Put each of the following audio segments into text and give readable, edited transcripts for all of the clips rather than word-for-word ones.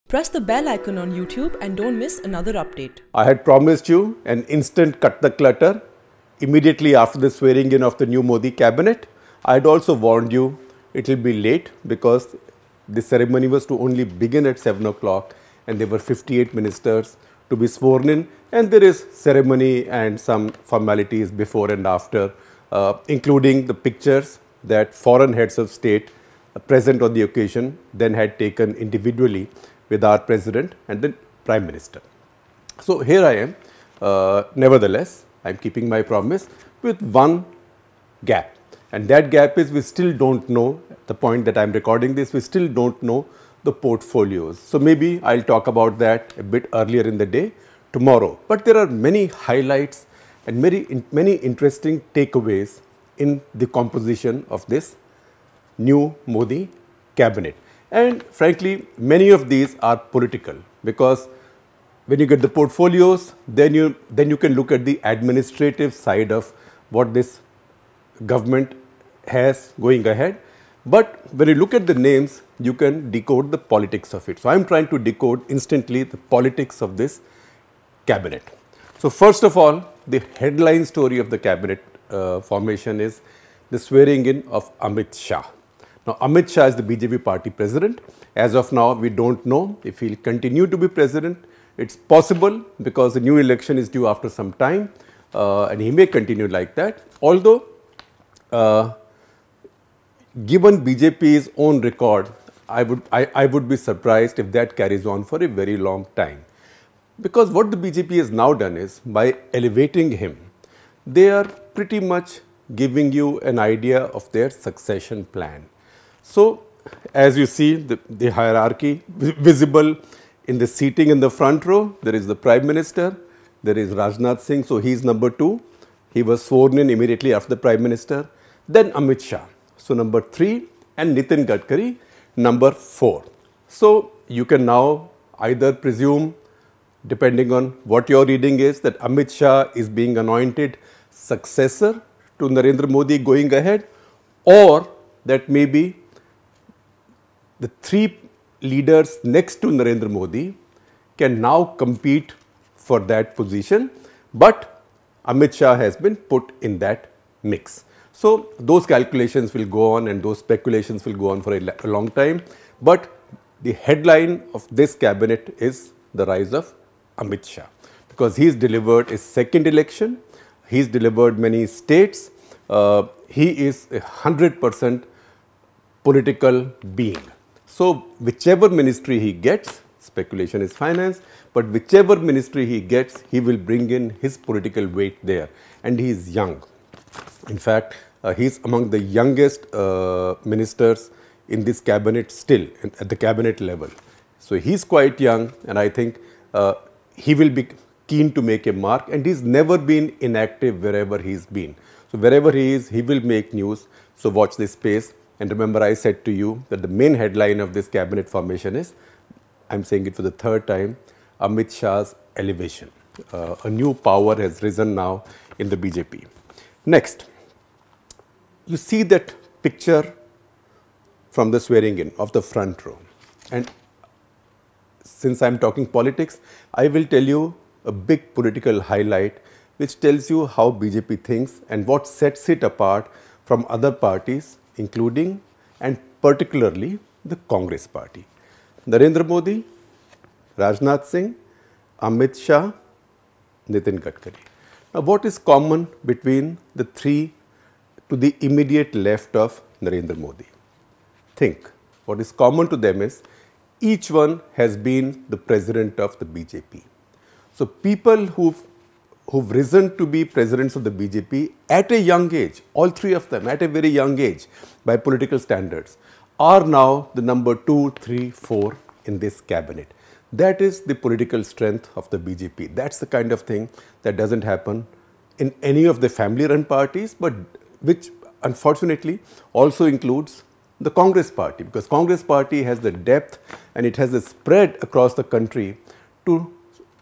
Press the bell icon on YouTube and don't miss another update. I had promised you an instant cut the clutter immediately after the swearing in of the new Modi cabinet. I had also warned you it will be late because the ceremony was to only begin at 7 o'clock and there were 58 ministers to be sworn in, and there is ceremony and some formalities before and after, including the pictures that foreign heads of state present on the occasion then had taken individually with our president and the prime minister. So here I am, nevertheless, I am keeping my promise with one gap, and that gap is we still don't know, the point that I am recording this, we still don't know the portfolios. So maybe I will talk about that a bit earlier in the day tomorrow. But there are many highlights and many interesting takeaways in the composition of this new Modi cabinet. And frankly, many of these are political, because when you get the portfolios, then you can look at the administrative side of what this government has going ahead. But when you look at the names, you can decode the politics of it. So I am trying to decode instantly the politics of this cabinet. So first of all, the headline story of the cabinet formation is the swearing in of Amit Shah. Now, Amit Shah is the BJP party president. As of now, we don't know if he will continue to be president. It's possible because the new election is due after some time, and he may continue like that. Although, given BJP's own record, I would be surprised if that carries on for a very long time. Because what the BJP has now done is, by elevating him, they are pretty much giving you an idea of their succession plan. So, as you see the hierarchy visible in the seating in the front row, there is the Prime Minister, there is Rajnath Singh, so he is number 2. He was sworn in immediately after the Prime Minister. Then Amit Shah, so number 3, and Nitin Gadkari, number 4. So, you can now either presume, depending on what your reading is, that Amit Shah is being anointed successor to Narendra Modi going ahead, or that maybe the 3 leaders next to Narendra Modi can now compete for that position, but Amit Shah has been put in that mix. So those calculations will go on and those speculations will go on for a long time, but the headline of this cabinet is the rise of Amit Shah, because he's delivered a second election, he's delivered many states, he is a 100% political being. So whichever ministry he gets, speculation is finance, but whichever ministry he gets, he will bring in his political weight there, and he is young. In fact, he is among the youngest ministers in this cabinet still, at the cabinet level. So he is quite young, and I think he will be keen to make a mark, and he's never been inactive wherever he's been. So wherever he is, he will make news. So watch this space. And remember, I said to you that the main headline of this cabinet formation is, I'm saying it for the 3rd time, Amit Shah's elevation. A new power has risen now in the BJP. Next, you see that picture from the swearing in of the front row. And since I'm talking politics, I will tell you a big political highlight which tells you how BJP thinks and what sets it apart from other parties, including and particularly the Congress party. Narendra Modi, Rajnath Singh, Amit Shah, Nitin Gadkari. Now, what is common between the 3 to the immediate left of Narendra Modi? Think, what is common to them is each one has been the president of the BJP. So people who've risen to be presidents of the BJP at a young age, all 3 of them at a very young age by political standards, are now the number 2, 3, 4 in this cabinet. That is the political strength of the BJP. That's the kind of thing that doesn't happen in any of the family-run parties, but which unfortunately also includes the Congress party, because Congress party has the depth and it has the spread across the country to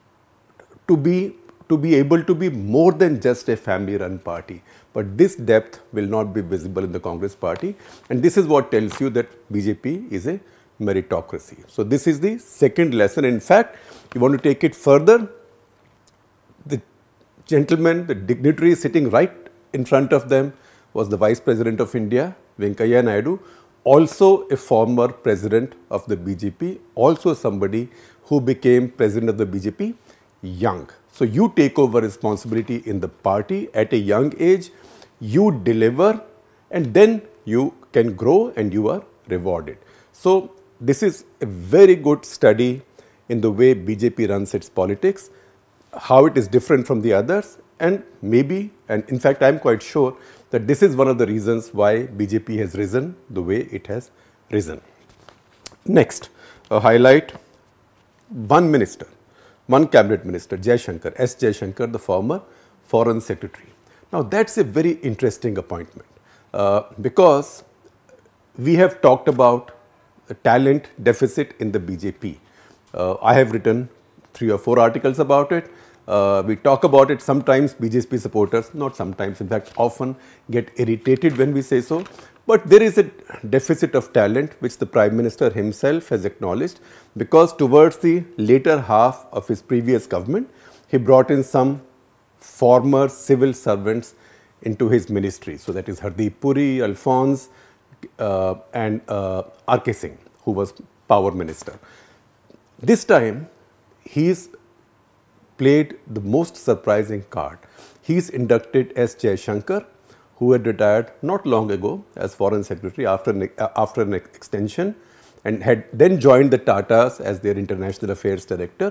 be able to be more than just a family-run party. But this depth will not be visible in the Congress party, and this is what tells you that BJP is a meritocracy. So this is the second lesson. In fact, you want to take it further, the gentleman, the dignitary sitting right in front of them was the Vice President of India, Venkaiah Naidu, also a former president of the BJP, also somebody who became president of the BJP young. So you take over responsibility in the party at a young age, you deliver, and then you can grow and you are rewarded. So this is a very good study in the way BJP runs its politics, how it is different from the others, and maybe, and in fact I am quite sure that this is one of the reasons why BJP has risen the way it has risen. Next, a highlight, one minister, one cabinet minister, Jaishankar, S. Jaishankar, the former foreign secretary. Now that's a very interesting appointment because we have talked about the talent deficit in the BJP. I have written 3 or 4 articles about it. We talk about it. Sometimes BJP supporters, not sometimes, in fact often get irritated when we say so. But there is a deficit of talent which the Prime Minister himself has acknowledged, because towards the later half of his previous government, he brought in some former civil servants into his ministry. So that is Hardeep Puri, Alphonse and R.K. Singh, who was Power Minister. This time, he's played the most surprising card. He's inducted S. Jaishankar, who had retired not long ago as Foreign Secretary after an extension, and had then joined the Tatas as their International Affairs Director.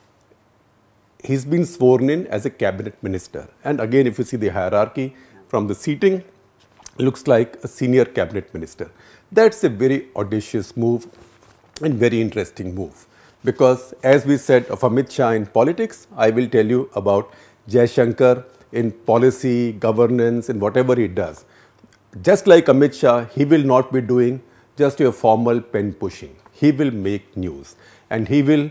He's been sworn in as a cabinet minister. And again, if you see the hierarchy from the seating, looks like a senior cabinet minister. That's a very audacious move and very interesting move. Because as we said of Amit Shah in politics, I will tell you about Jaishankar in policy, governance, and whatever he does. Just like Amit Shah, he will not be doing just your formal pen pushing. He will make news, and he will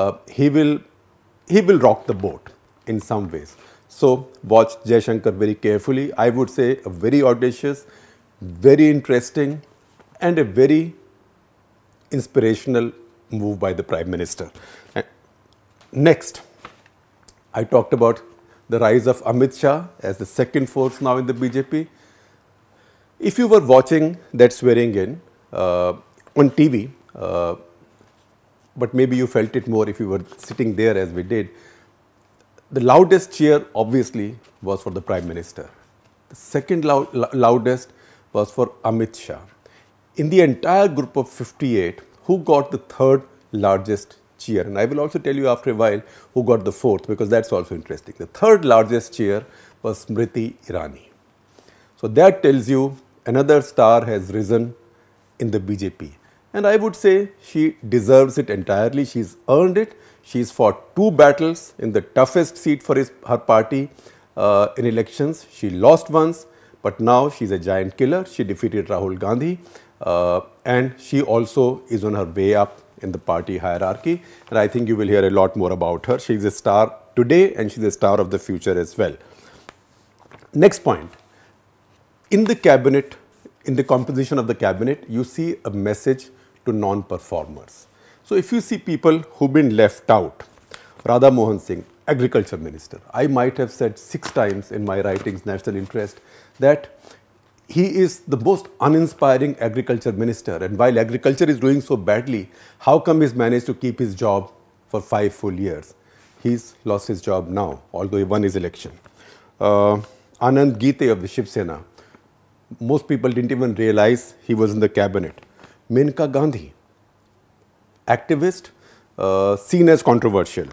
rock the boat in some ways. So watch Jaishankar very carefully. I would say a very audacious, very interesting, and a very inspirational move by the Prime Minister. Next, I talked about the rise of Amit Shah as the second force now in the BJP. If you were watching that swearing in on TV, but maybe you felt it more if you were sitting there as we did, the loudest cheer obviously was for the Prime Minister. The second loudest was for Amit Shah. In the entire group of 58, who got the third largest cheer? And I will also tell you after a while who got the fourth, because that's also interesting. The third largest cheer was Smriti Irani. So that tells you another star has risen in the BJP. And I would say she deserves it entirely. She's earned it. She's fought 2 battles in the toughest seat for her party in elections. She lost once, but now she's a giant killer. She defeated Rahul Gandhi. And she also is on her way up in the party hierarchy, and I think you will hear a lot more about her. She's a star today and she's a star of the future as well. Next point, in the cabinet, in the composition of the cabinet, you see a message to non-performers. So if you see people who've been left out, Radha Mohan Singh, Agriculture Minister, I might have said 6 times in my writings, National Interest, that he is the most uninspiring agriculture minister, and while agriculture is doing so badly, how come he's managed to keep his job for 5 full years? He's lost his job now, although he won his election. Anand Gite of the Shiv Sena, most people didn't even realize he was in the cabinet. Menka Gandhi, activist, seen as controversial.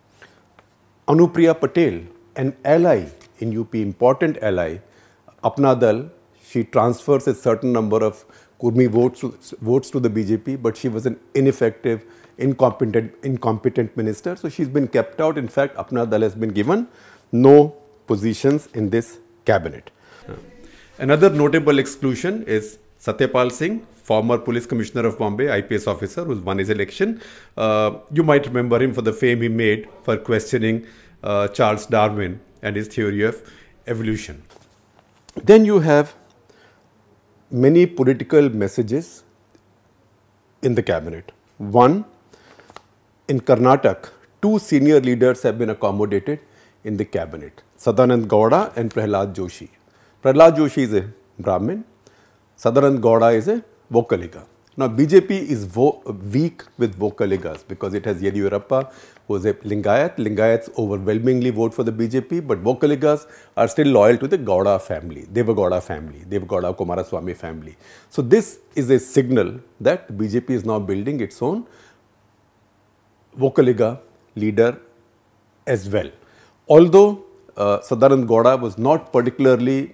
Anupriya Patel, an ally in UP, important ally, Apna Dal. She transfers a certain number of Kurmi votes to the BJP, but she was an ineffective, incompetent minister. So she's been kept out. In fact, Apna Dal has been given no positions in this cabinet. Another notable exclusion is Satyapal Singh, former police commissioner of Bombay, IPS officer who's won his election. You might remember him for the fame he made for questioning Charles Darwin and his theory of evolution. Then you have many political messages in the cabinet. One, in Karnataka, two senior leaders have been accommodated in the cabinet, Sadanand Gowda and Prahlad Joshi. Prahlad Joshi is a Brahmin, Sadanand Gowda is a Vocaliga. Now BJP is weak with Vocaligas because it has Yediyurappa, who is a Lingayat. Lingayats overwhelmingly vote for the BJP, but Vocaligas are still loyal to the Gowda family, Devagowda family, Devagowda Kumaraswamy family. So this is a signal that BJP is now building its own Vocaliga leader as well. Although Sadanand Gowda was not particularly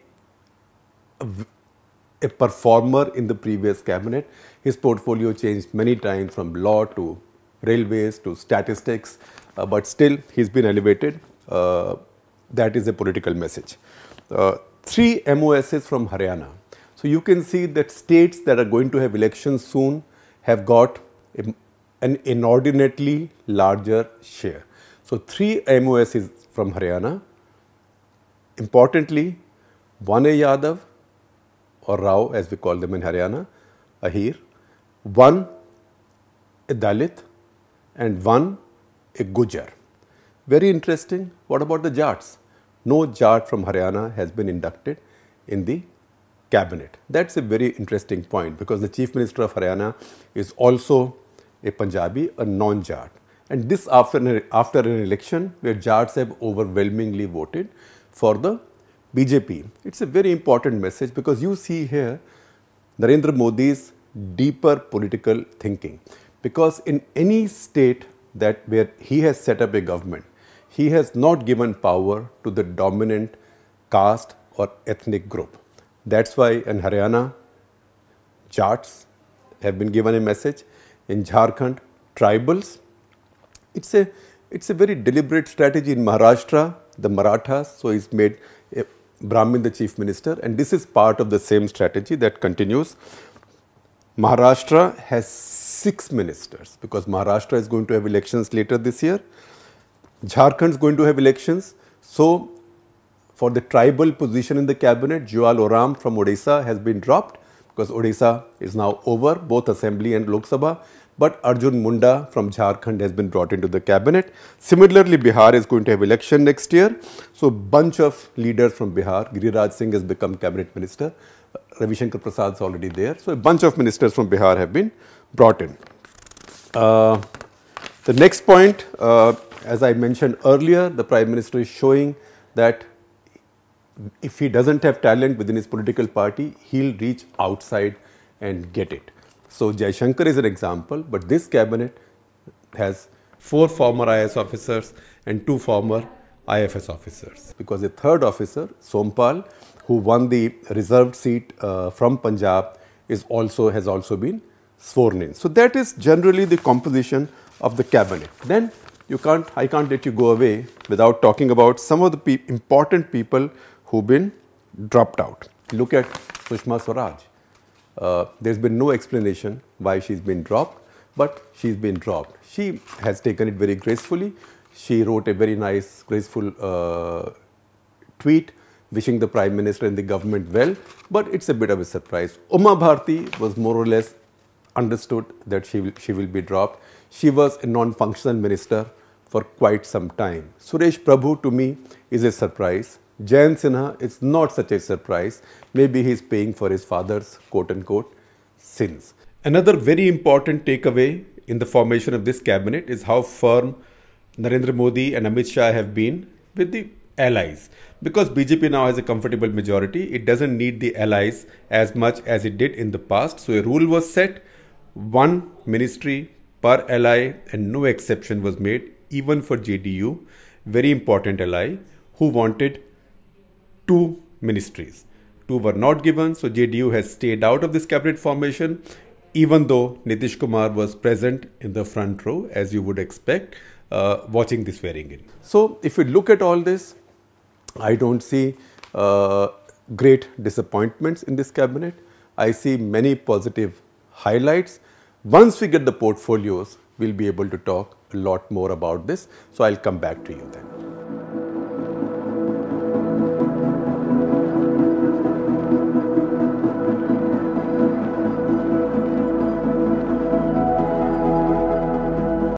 a performer in the previous cabinet, his portfolio changed many times from law to railways to statistics, but still he's been elevated. That is a political message. Three MOSs from Haryana. So you can see that states that are going to have elections soon have got an inordinately larger share. So three MOSs from Haryana. Importantly, one a Yadav or Rao as we call them in Haryana, Ahir, one a Dalit and one a Gujar. Very interesting. What about the Jats? No Jat from Haryana has been inducted in the cabinet. That's a very interesting point because the Chief Minister of Haryana is also a Punjabi, a non-Jat. And this after an election where Jats have overwhelmingly voted for the BJP. It's a very important message because you see here Narendra Modi's deeper political thinking. Because in any state where he has set up a government, he has not given power to the dominant caste or ethnic group. That's why in Haryana, Jats have been given a message. In Jharkhand, tribals. It's a very deliberate strategy. In Maharashtra, the Marathas, so he's made Brahmin the chief minister, and this is part of the same strategy that continues. Maharashtra has 6 ministers because Maharashtra is going to have elections later this year. Jharkhand is going to have elections. So for the tribal position in the cabinet, Jual Oram from Odisha has been dropped because Odisha is now over, both Assembly and Lok Sabha. But Arjun Munda from Jharkhand has been brought into the cabinet. Similarly, Bihar is going to have election next year. So bunch of leaders from Bihar. Giriraj Singh has become cabinet minister. Ravi Shankar Prasad is already there. So a bunch of ministers from Bihar have been brought in. The next point, as I mentioned earlier, the Prime Minister is showing that if he doesn't have talent within his political party, he'll reach outside and get it. So Jaishankar is an example, but this cabinet has 4 former IAS officers and 2 former IFS officers. Because a third officer, Sompal, who won the reserved seat from Punjab, has also been sworn in. So that is generally the composition of the cabinet. Then I can't let you go away without talking about some of the important people who've been dropped out. Look at Sushma Swaraj. There's been no explanation why she's been dropped, but she's been dropped. She has taken it very gracefully. She wrote a very nice, graceful tweet wishing the Prime Minister and the government well, but it's a bit of a surprise. Uma Bharti was more or less understood that she will be dropped. She was a non-functional minister for quite some time. Suresh Prabhu to me is a surprise. Jayant Sinha is not such a surprise. Maybe he is paying for his father's quote-unquote sins. Another very important takeaway in the formation of this cabinet is how firm Narendra Modi and Amit Shah have been with the allies. Because BJP now has a comfortable majority, it doesn't need the allies as much as it did in the past. So a rule was set, 1 ministry per ally, and no exception was made even for JDU, very important ally, who wanted 2 ministries. 2 were not given, so JDU has stayed out of this cabinet formation, even though Nitish Kumar was present in the front row, as you would expect, watching this swearing in. So if we look at all this, I don't see great disappointments in this cabinet. I see many positive highlights. Once we get the portfolios, we'll be able to talk a lot more about this. So I'll come back to you then.